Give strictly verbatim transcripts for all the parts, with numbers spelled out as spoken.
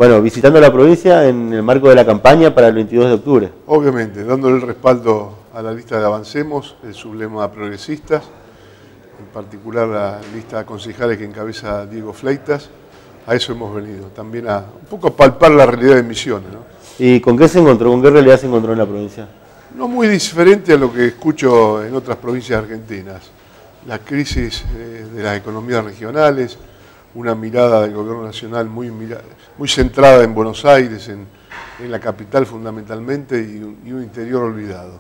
Bueno, visitando la provincia en el marco de la campaña para el veintidós de octubre. Obviamente, dándole el respaldo a la lista de Avancemos, el sublema Progresistas, en particular la lista de concejales que encabeza Diego Fleitas. A eso hemos venido, también a un poco a palpar la realidad de Misiones, ¿no? ¿Y con qué se encontró? ¿Con qué realidad se encontró en la provincia? No muy diferente a lo que escucho en otras provincias argentinas. La crisis eh, de las economías regionales, una mirada del gobierno nacional muy, muy centrada en Buenos Aires, en, en la capital fundamentalmente, y un, y un interior olvidado.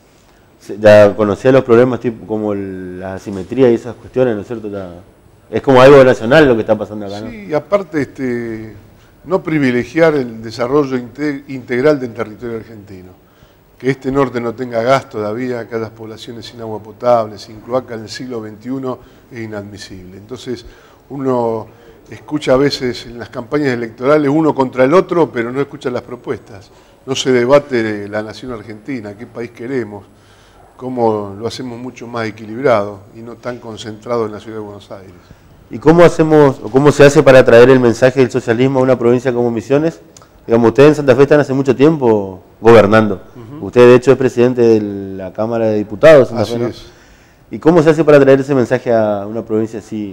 Ya conocía los problemas tipo como el, la asimetría y esas cuestiones, ¿no es cierto? Ya, es como algo nacional lo que está pasando acá, ¿no? Sí, y aparte este, no privilegiar el desarrollo integral del territorio argentino. Que este norte no tenga gas todavía, que haya poblaciones sin agua potable, sin cloaca en el siglo veintiuno, es inadmisible. Entonces uno escucha a veces en las campañas electorales uno contra el otro, pero no escucha las propuestas. No se debate la nación argentina, qué país queremos, cómo lo hacemos mucho más equilibrado y no tan concentrado en la ciudad de Buenos Aires. ¿Y cómo hacemos o cómo se hace para traer el mensaje del socialismo a una provincia como Misiones? Digamos, ustedes en Santa Fe están hace mucho tiempo gobernando. Uh-huh. Usted, de hecho, es presidente de la Cámara de Diputados. Así Fe, ¿no? es. ¿Y cómo se hace para traer ese mensaje a una provincia así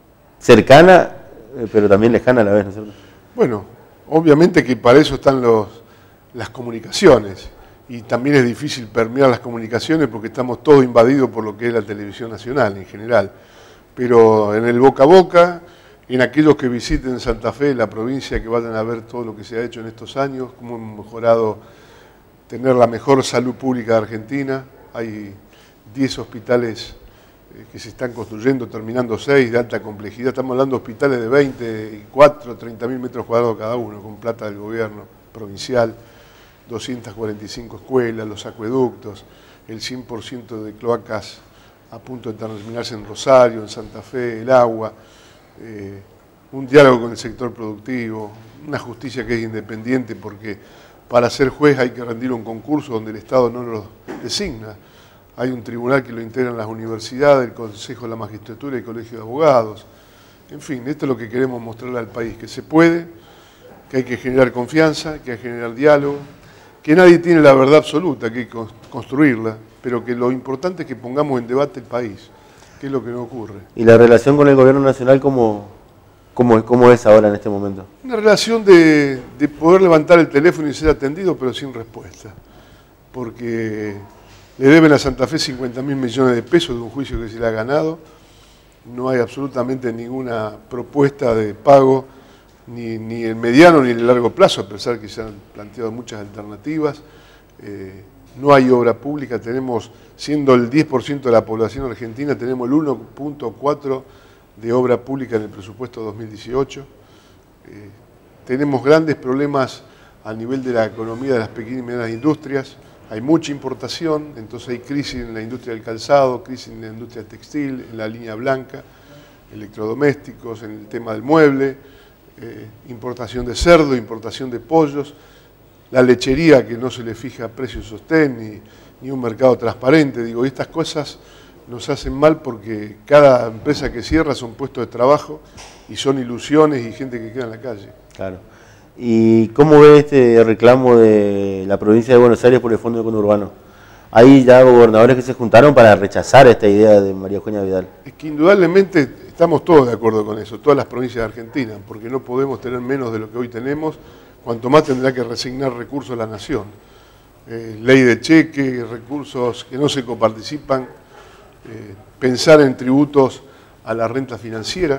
cercana, pero también lejana a la vez, ¿no es cierto? Bueno, obviamente que para eso están los, las comunicaciones. Y también es difícil permear las comunicaciones porque estamos todos invadidos por lo que es la televisión nacional en general. Pero en el boca a boca, en aquellos que visiten Santa Fe, la provincia, que vayan a ver todo lo que se ha hecho en estos años, cómo hemos mejorado tener la mejor salud pública de Argentina. Hay diez hospitales que se están construyendo, terminando seis de alta complejidad. Estamos hablando de hospitales de veinticuatro, treinta mil metros cuadrados cada uno, con plata del gobierno provincial, doscientas cuarenta y cinco escuelas, los acueductos, el cien por ciento de cloacas a punto de terminarse en Rosario, en Santa Fe, el agua, eh, un diálogo con el sector productivo, una justicia que es independiente porque para ser juez hay que rendir un concurso donde el Estado no lo designa. Hay un tribunal que lo integran las universidades, el Consejo de la Magistratura y el Colegio de Abogados. En fin, esto es lo que queremos mostrarle al país, que se puede, que hay que generar confianza, que hay que generar diálogo, que nadie tiene la verdad absoluta, que hay que construirla, pero que lo importante es que pongamos en debate el país, que es lo que no ocurre. ¿Y la relación con el gobierno nacional cómo, cómo, cómo es ahora en este momento? Una relación de, de poder levantar el teléfono y ser atendido, pero sin respuesta. Porque le deben a Santa Fe cincuenta mil millones de pesos de un juicio que se le ha ganado. No hay absolutamente ninguna propuesta de pago, ni, ni en mediano ni en el largo plazo, a pesar que se han planteado muchas alternativas. Eh, no hay obra pública, tenemos, siendo el diez por ciento de la población argentina, tenemos el uno punto cuatro de obra pública en el presupuesto dos mil dieciocho. Eh, tenemos grandes problemas a nivel de la economía de las pequeñas y medianas industrias. Hay mucha importación, entonces hay crisis en la industria del calzado, crisis en la industria textil, en la línea blanca, electrodomésticos, en el tema del mueble, eh, importación de cerdo, importación de pollos, la lechería que no se le fija precio sostén, ni, ni un mercado transparente. Digo, estas cosas nos hacen mal porque cada empresa que cierra son puestos de trabajo y son ilusiones y gente que queda en la calle. Claro. ¿Y cómo ve este reclamo de la provincia de Buenos Aires por el Fondo Conurbano? Hay ya gobernadores que se juntaron para rechazar esta idea de María Eugenia Vidal. Es que indudablemente estamos todos de acuerdo con eso, todas las provincias de Argentina, porque no podemos tener menos de lo que hoy tenemos, cuanto más tendrá que resignar recursos a la nación. Eh, ley de cheque, recursos que no se coparticipan, eh, pensar en tributos a la renta financiera,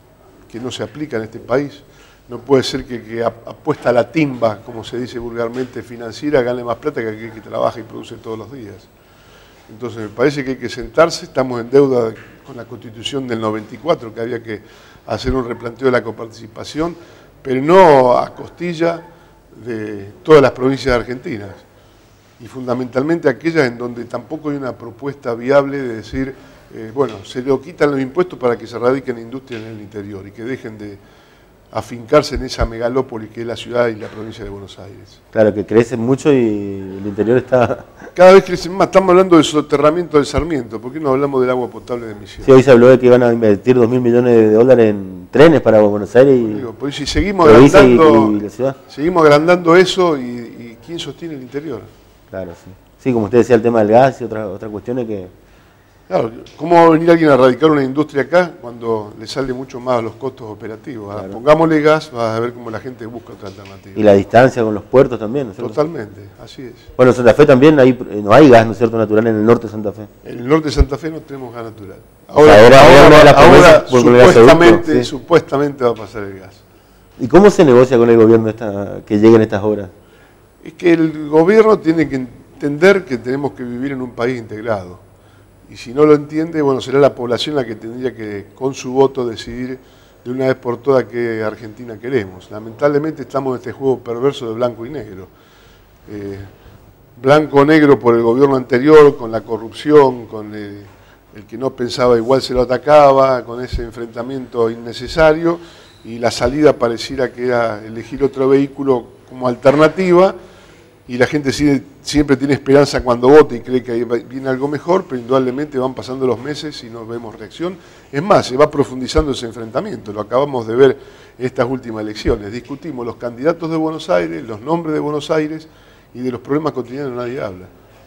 que no se aplica en este país. No puede ser que, que apuesta a la timba, como se dice vulgarmente, financiera, gane más plata que aquel que trabaja y produce todos los días. Entonces me parece que hay que sentarse, estamos en deuda con la Constitución del noventa y cuatro, que había que hacer un replanteo de la coparticipación, pero no a costilla de todas las provincias argentinas, y fundamentalmente aquellas en donde tampoco hay una propuesta viable de decir, eh, bueno, se le quitan los impuestos para que se radiquen industrias en el interior y que dejen de afincarse en esa megalópoli que es la ciudad y la provincia de Buenos Aires. Claro, que crecen mucho y el interior está... Cada vez crecen más. Estamos hablando del soterramiento del Sarmiento. ¿Por qué no hablamos del agua potable de Misiones? Sí, hoy se habló de que iban a invertir dos mil millones de dólares en trenes para Buenos Aires y, digo, pues si seguimos provincia agrandando, y, y la ciudad. seguimos agrandando eso y, y ¿quién sostiene el interior? Claro, sí. Sí, como usted decía, el tema del gas y otras otras cuestiones que... Claro, ¿cómo va a venir alguien a radicar una industria acá cuando le sale mucho más los costos operativos? Claro. Pongámosle gas, vas a ver cómo la gente busca otra alternativa. Y la distancia con los puertos también, ¿no es cierto? Totalmente, así es. Bueno, en Santa Fe también hay, no hay gas, ¿no es cierto?, natural en el norte de Santa Fe. En el norte de Santa Fe no tenemos gas natural. Ahora, o sea, era, ahora, ahora, ahora supuestamente, sí. supuestamente va a pasar el gas. ¿Y cómo se negocia con el gobierno esta, que lleguen estas obras? Es que el gobierno tiene que entender que tenemos que vivir en un país integrado. Y si no lo entiende, bueno, será la población la que tendría que, con su voto, decidir de una vez por todas qué Argentina queremos. Lamentablemente estamos en este juego perverso de blanco y negro. Eh, blanco o negro por el gobierno anterior, con la corrupción, con el, el que no pensaba igual se lo atacaba, con ese enfrentamiento innecesario, y la salida pareciera que era elegir otro vehículo como alternativa, y la gente siempre tiene esperanza cuando vota y cree que viene algo mejor, pero indudablemente van pasando los meses y no vemos reacción. Es más, se va profundizando ese enfrentamiento, lo acabamos de ver en estas últimas elecciones. Discutimos los candidatos de Buenos Aires, los nombres de Buenos Aires, y de los problemas cotidianos nadie habla.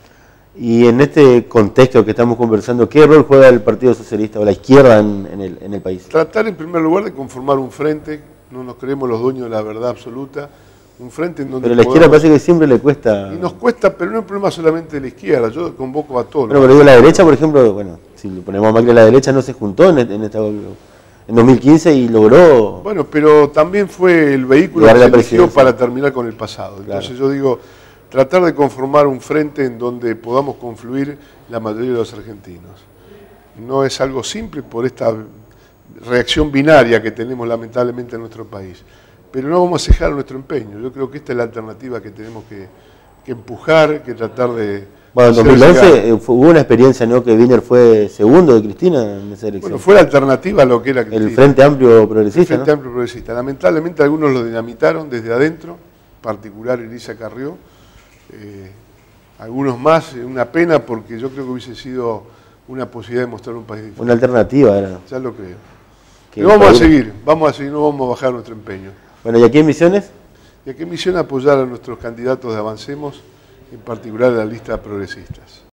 Y en este contexto que estamos conversando, ¿qué rol juega el Partido Socialista o la izquierda en, en, el, en el país? Tratar en primer lugar de conformar un frente, no nos creemos los dueños de la verdad absoluta, un frente en donde... Pero a la izquierda parece que siempre le cuesta... Y nos cuesta, pero no es un problema solamente de la izquierda, yo convoco a todos. Bueno, pero digo, la derecha, por ejemplo, bueno, si le ponemos a Macri, la derecha no se juntó en, en, esta, en dos mil quince y logró... Bueno, pero también fue el vehículo que se eligió para terminar con el pasado. Entonces claro. Yo digo, tratar de conformar un frente en donde podamos confluir la mayoría de los argentinos. No es algo simple por esta reacción binaria que tenemos lamentablemente en nuestro país. Pero no vamos a cejar nuestro empeño. Yo creo que esta es la alternativa que tenemos que, que empujar, que tratar de... Bueno, en dos mil once hubo una experiencia, ¿no?, que Wiener fue segundo de Cristina en esa elección. Bueno, fue la alternativa a lo que era Cristina. El Frente Amplio Progresista, El Frente ¿no? Amplio Progresista. Lamentablemente algunos lo dinamitaron desde adentro, en particular Elisa Carrió. Eh, algunos más, una pena porque yo creo que hubiese sido una posibilidad de mostrar un país diferente. Una alternativa era. Ya lo creo. Pero vamos a seguir, vamos a seguir, no vamos a bajar nuestro empeño. Bueno, ¿y aquí en Misiones? Y aquí en Misiones apoyar a nuestros candidatos de Avancemos, en particular a la lista de progresistas.